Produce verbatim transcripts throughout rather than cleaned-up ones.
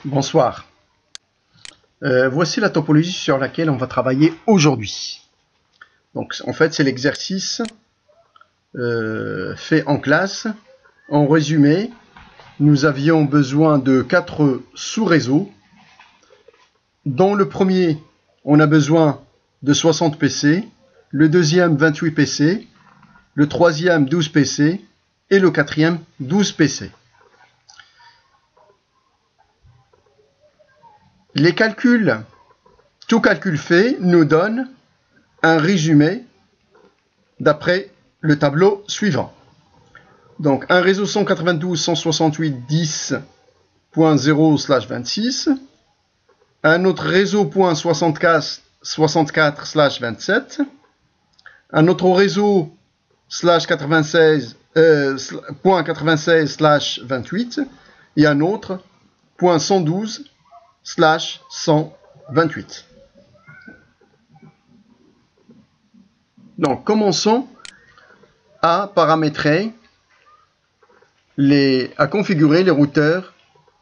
Bonsoir. Euh, voici la topologie sur laquelle on va travailler aujourd'hui. Donc, en fait, c'est l'exercice euh, fait en classe. En résumé, nous avions besoin de quatre sous-réseaux. Dans le premier, on a besoin de soixante P C, le deuxième vingt-huit P C, le troisième douze P C et le quatrième douze P C. Les calculs, tout calcul fait, nous donne un résumé d'après le tableau suivant. Donc, un réseau cent quatre-vingt-douze cent soixante-huit point dix point zéro slash vingt-six, un autre réseau point soixante-quatre slash vingt-sept, un autre réseau slash quatre-vingt-seize euh, point quatre-vingt-seize slash vingt-huit et un autre point cent douze slash cent vingt-huit. Donc, commençons à paramétrer, les, à configurer les routeurs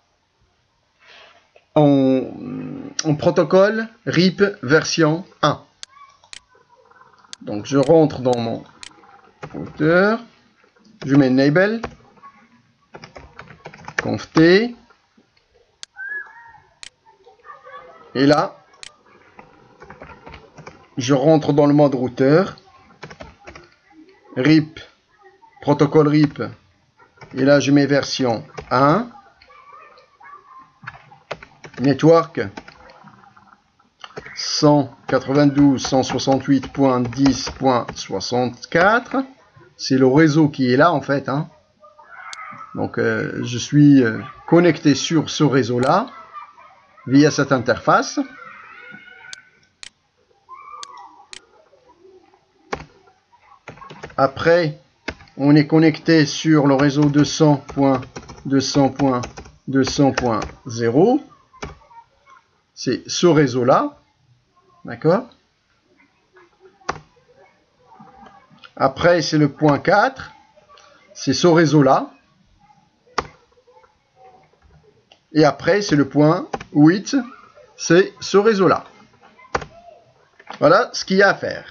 en, en protocole R I P version un. Donc, je rentre dans mon routeur, je mets enable, conft, et là, je rentre dans le mode routeur, R I P, protocole R I P, et là je mets version un, network cent quatre-vingt-douze cent soixante-huit point dix point soixante-quatre, c'est le réseau qui est là en fait, hein. Donc euh, je suis euh, connecté sur ce réseau là, via cette interface. Après, on est connecté sur le réseau deux cent point deux cent point deux cent point zéro. C'est ce réseau-là. D'accord? Après, c'est le point quatre. C'est ce réseau-là. Et après, c'est le point huit. C'est ce réseau-là. Voilà ce qu'il y a à faire.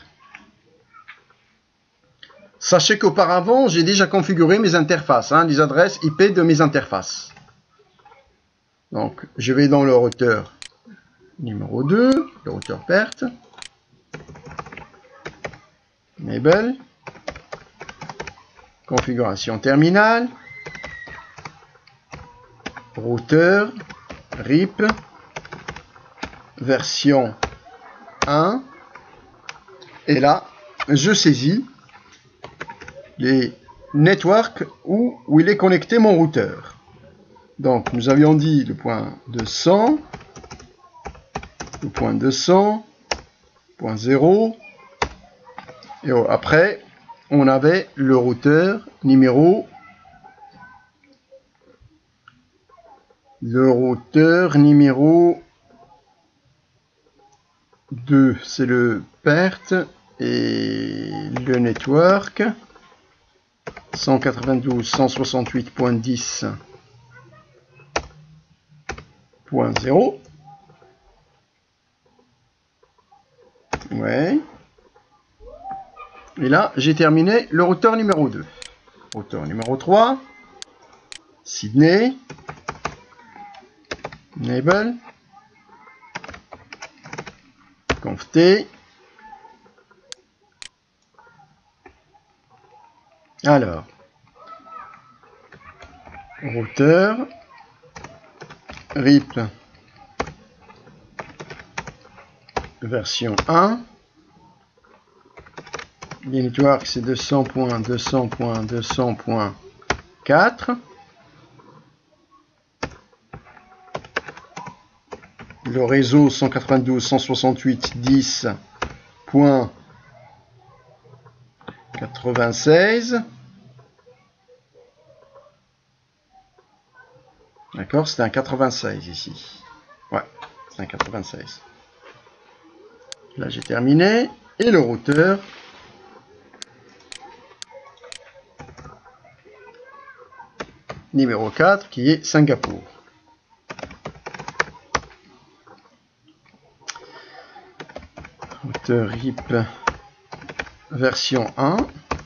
Sachez qu'auparavant, j'ai déjà configuré mes interfaces, hein, les adresses I P de mes interfaces. Donc, je vais dans le routeur numéro deux, le routeur perte. Enable. Configuration terminale. Routeur. R I P. Version un. Et là, je saisis les networks où, où il est connecté mon routeur. Donc, nous avions dit le point deux cents, le point deux cents, point zéro, et après, on avait le routeur numéro, le routeur numéro deux, c'est le perte, et le network, cent quatre-vingt-douze cent soixante-huit point dix point zéro. Ouais. Et là, j'ai terminé le routeur numéro deux. Routeur numéro trois. Sydney. Enable. Conft. Alors, routeur, R I P, version un, les networks c'est deux cents point deux cents point deux cents point quatre, le réseau cent quatre-vingt-douze cent soixante-huit point dix point quatre-vingt-seize. D'accord, c'est un quatre-vingt-seize ici. Ouais, c'est un quatre-vingt-seize. Là, j'ai terminé. Et le routeur. Numéro quatre, qui est Singapour. routeur R I P version un,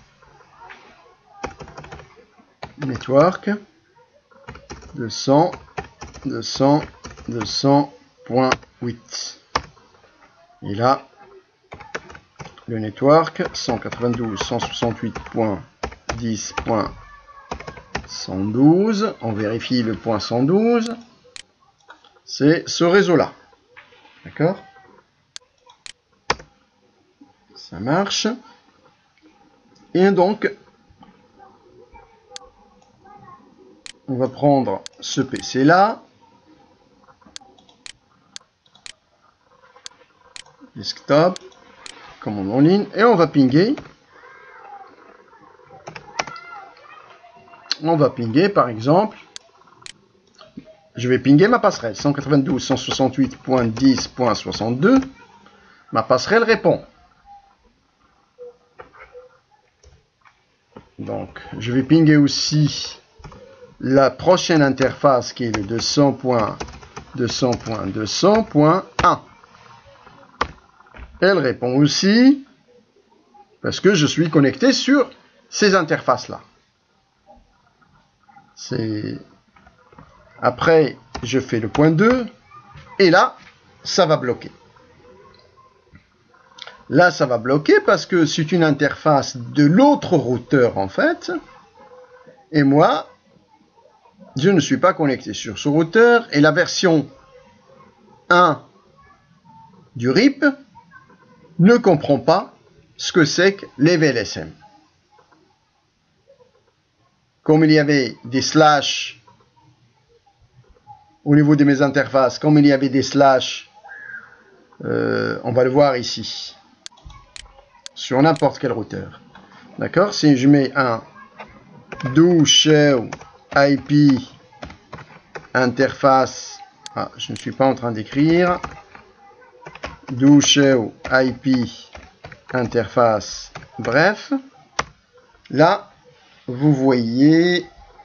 network deux cents, deux cents, deux cents point huit. Et là, le network cent quatre-vingt-douze point cent soixante-huit point dix point cent douze, on vérifie le point cent douze, c'est ce réseau-là. D'accord? Ça marche. Et donc, on va prendre ce P C-là, desktop, commande en ligne, et on va pinguer. On va pinguer, par exemple, je vais pinguer ma passerelle, cent quatre-vingt-douze point cent soixante-huit point dix point soixante-deux. Ma passerelle répond. Donc, je vais pinguer aussi la prochaine interface qui est le deux cents point deux cents point deux cents point un. Elle répond aussi parce que je suis connecté sur ces interfaces-là. C'est... Après, je fais le point deux et là, ça va bloquer. Là, ça va bloquer parce que c'est une interface de l'autre routeur en fait. Et moi, je ne suis pas connecté sur ce routeur. Et la version un du R I P ne comprend pas ce que c'est que les V L S M. Comme il y avait des slash au niveau de mes interfaces, comme il y avait des slash, euh, on va le voir ici, sur n'importe quel routeur. D'accord? Si je mets un do show I P interface, ah, je ne suis pas en train d'écrire, do show I P interface, bref, là, vous voyez,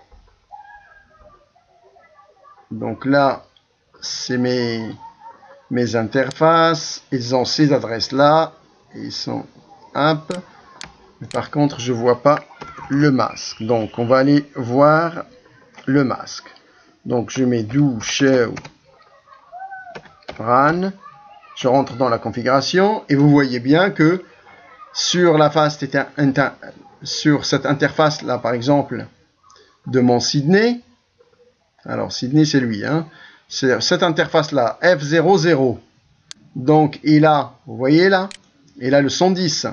donc là, c'est mes, mes interfaces, ils ont ces adresses-là, ils sont up, mais par contre, je ne vois pas le masque. Donc, on va aller voir le masque. Donc, je mets do show run, je rentre dans la configuration, et vous voyez bien que sur la face, sur cette interface-là, par exemple, de mon Sydney, alors Sydney, c'est lui, hein, c'est cette interface-là, F zéro zéro, donc il a, vous voyez là, il a le cent dix.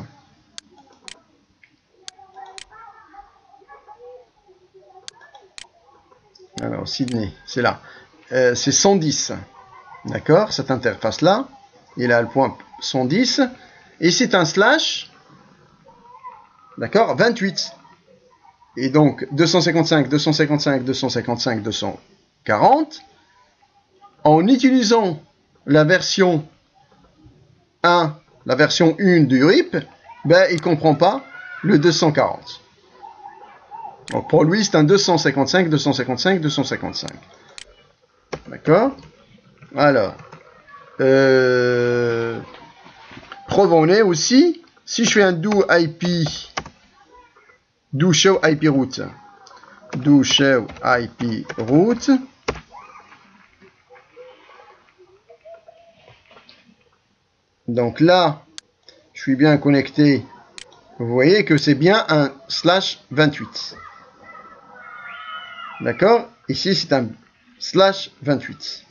Alors, Sydney, c'est là, euh, c'est cent dix, d'accord, cette interface-là, il a le point cent dix, et c'est un slash, d'accord, vingt-huit. Et donc, deux cent cinquante-cinq, deux cent cinquante-cinq, deux cent cinquante-cinq, deux cent quarante, en utilisant la version un, la version un du R I P, ben, il ne comprend pas le deux cent quarante. Donc, pour lui, c'est un deux cent cinquante-cinq, deux cent cinquante-cinq, deux cent cinquante-cinq. D'accord? Alors, euh, preuve en est aussi, si je fais un do I P, do show I P route, do show I P route, donc là, je suis bien connecté, vous voyez que c'est bien un slash vingt-huit. D'accord? Ici, c'est un slash vingt-huit.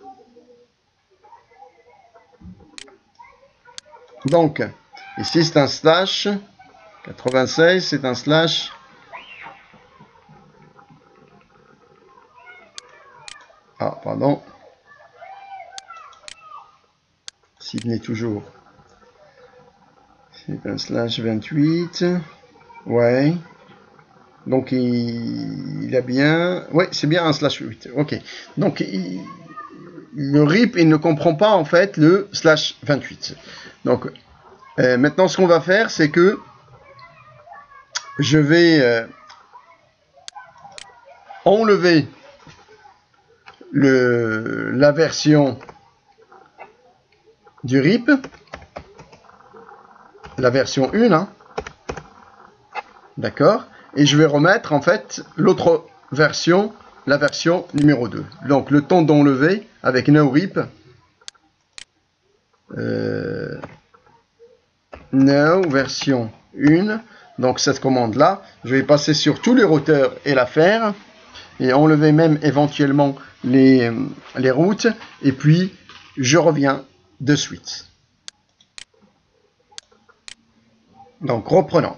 Donc, ici, c'est un slash quatre-vingt-seize, c'est un slash ah, pardon. Sydney toujours. C'est un slash vingt-huit. Ouais. Donc, il, il a bien... Ouais, c'est bien un slash huit. Ok. Donc, il, le R I P, il ne comprend pas, en fait, le slash vingt-huit. Donc, euh, maintenant, ce qu'on va faire, c'est que je vais euh, enlever le, la version du R I P. la version un, hein. D'accord? Et je vais remettre en fait l'autre version, la version numéro deux. Donc le temps d'enlever avec NoRip. Euh, no version un. Donc cette commande là, je vais passer sur tous les routeurs et la faire. Et enlever même éventuellement les, les routes. Et puis je reviens de suite. Donc reprenons.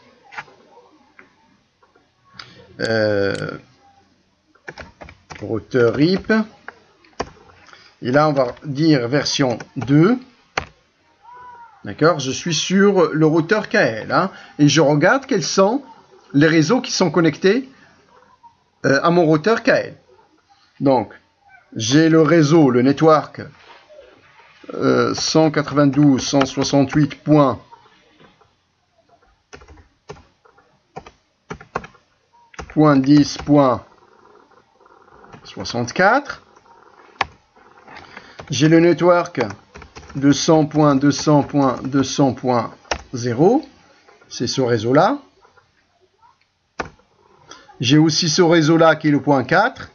Euh, routeur R I P. Et là, on va dire version deux. D'accord? Je suis sur le routeur K L. Hein, et je regarde quels sont les réseaux qui sont connectés euh, à mon routeur K L. Donc, j'ai le réseau, le network euh, cent quatre-vingt-douze cent soixante-huit point dix point soixante-quatre. J'ai le network de cent point deux cents point deux cents point zéro. C'est ce réseau-là. J'ai aussi ce réseau-là qui est le point quatre.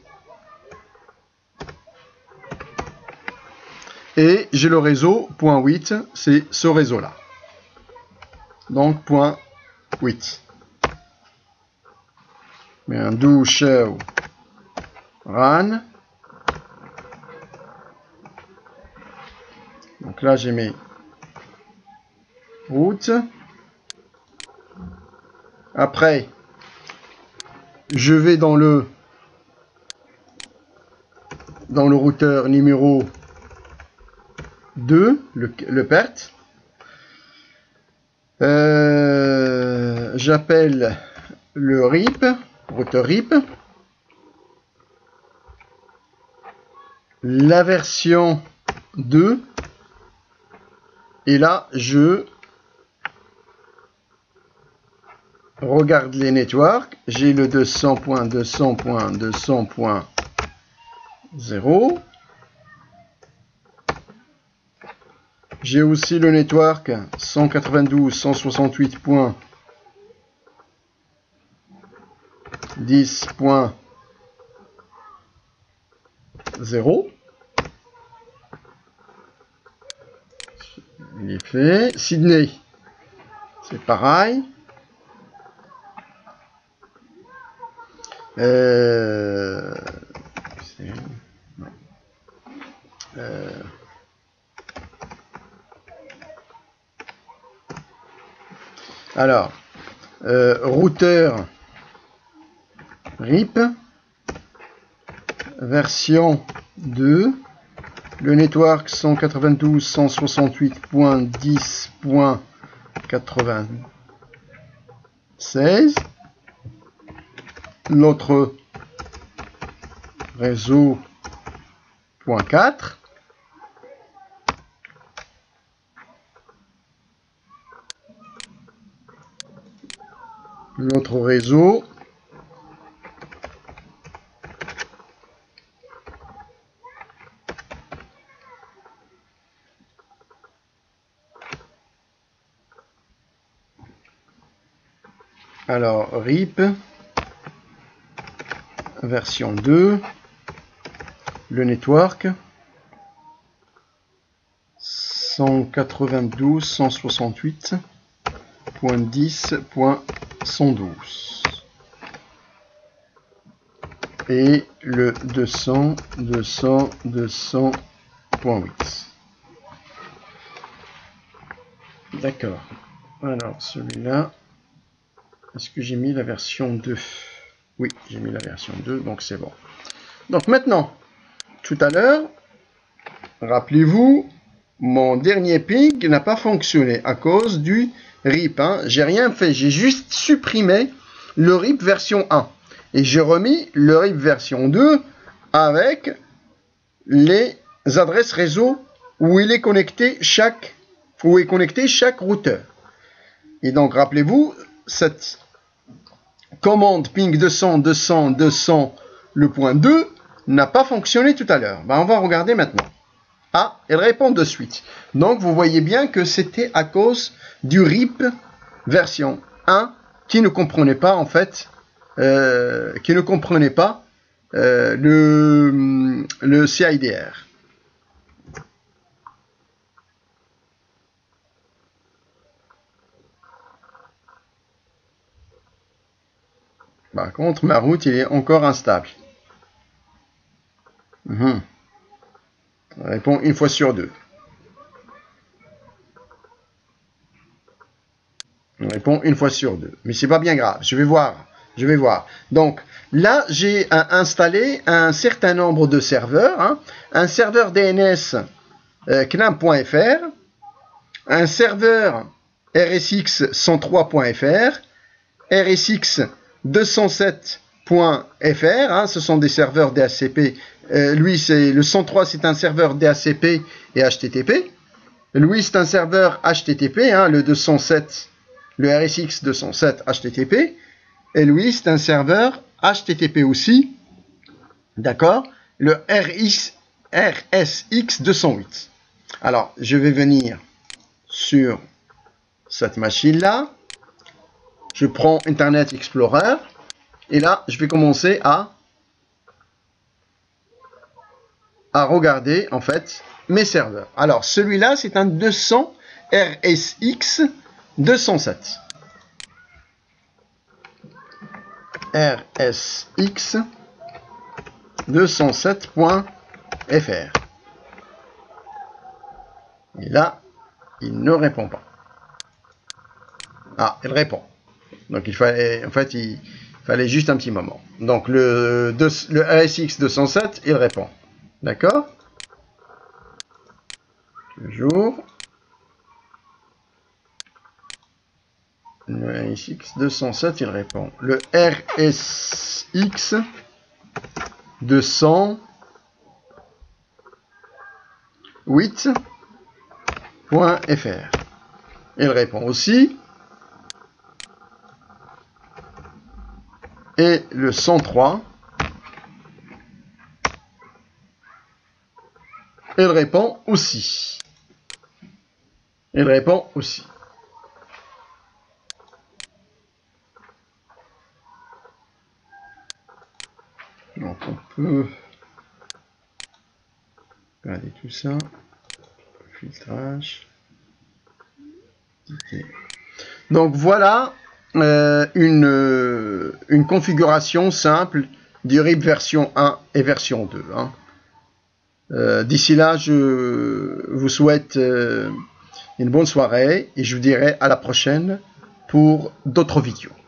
Et j'ai le réseau point huit. C'est ce réseau-là. Donc point huit. Mais un do show run. Donc là, j'ai mes routes. Après, je vais dans le dans le routeur numéro deux, le, le P E R T. Euh, J'appelle le R I P, routeur R I P. La version deux. Et là, je regarde les networks. J'ai le deux cents point deux cents point deux cents point zéro. J'ai aussi le network cent quatre-vingt-douze cent soixante-huit point dix point zéro. Il est fait. Sydney, c'est pareil. Euh, euh, alors, euh, routeur R I P, version deux. Le network cent quatre-vingt-douze cent soixante-huit point dix point quatre-vingt-seize. L'autre réseau point quatre. L'autre réseau alors R I P version deux, le network cent quatre-vingt-douze cent soixante-huit point dix point cent douze et le deux cents deux cents deux cents point huit. D'accord. Alors celui-là, est-ce que j'ai mis la version deux? Oui, j'ai mis la version deux, donc c'est bon. Donc maintenant, tout à l'heure, rappelez-vous, mon dernier ping n'a pas fonctionné à cause du R I P. Hein. J'ai rien fait, j'ai juste supprimé le R I P version un. Et j'ai remis le R I P version deux avec les adresses réseau où il est connecté chaque, où est connecté chaque routeur. Et donc, rappelez-vous, cette commande ping deux cents deux cents deux cents le point deux n'a pas fonctionné tout à l'heure. Ben, on va regarder maintenant. Ah, elle répond de suite. Donc, vous voyez bien que c'était à cause du R I P version un qui ne comprenait pas, en fait, euh, qui ne comprenait pas euh, le, le C I D R. Par contre, ma route, il est encore instable. Mmh. Répond une fois sur deux. On répond une fois sur deux. Mais c'est pas bien grave. Je vais voir. Je vais voir. Donc, là, j'ai installé un certain nombre de serveurs. Hein. Un serveur D N S euh, C N A M point F R. Un serveur R S X cent trois point F R. R S X deux cent sept point F R. Hein. Ce sont des serveurs D H C P. Euh, lui, c'est le cent trois, c'est un serveur D H C P et H T T P. Lui, c'est un serveur H T T P. Hein, le deux cent sept. Le R S X deux cent sept H T T P, et lui, c'est un serveur H T T P aussi, d'accord, le R S X deux cent huit. Alors, je vais venir sur cette machine-là, je prends Internet Explorer, et là, je vais commencer à, à regarder, en fait, mes serveurs. Alors, celui-là, c'est un deux cents R S X deux cent sept. R S X deux cent sept point F R. Et là, il ne répond pas. Ah, il répond. Donc il fallait, en fait, il fallait juste un petit moment. Donc le, le R S X deux cent sept, il répond. D'accord? Toujours. Le R S X deux cent sept, il répond. Le R S X deux cent huit point F R. Il répond aussi. Et le cent trois, il répond aussi. Il répond aussi. Donc on peut regarder tout ça. Filtrage. Donc voilà euh, une, euh, une configuration simple du R I P version un et version deux. Hein. Euh, D'ici là, je vous souhaite euh, une bonne soirée et je vous dirai à la prochaine pour d'autres vidéos.